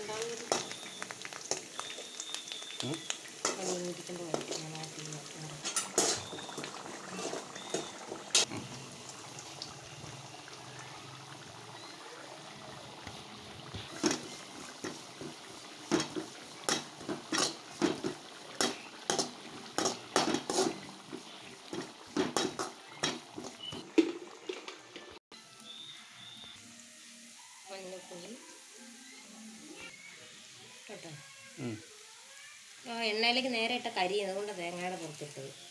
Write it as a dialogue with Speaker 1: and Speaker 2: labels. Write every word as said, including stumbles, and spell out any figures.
Speaker 1: മഞ്ഞപ്പൊടി കേട്ടോ. ആ എണ്ണയിലേക്ക് നേരെ ഇട്ട കരി അതുകൊണ്ട് തേങ്ങയുടെ പുറത്തിട്ടത്.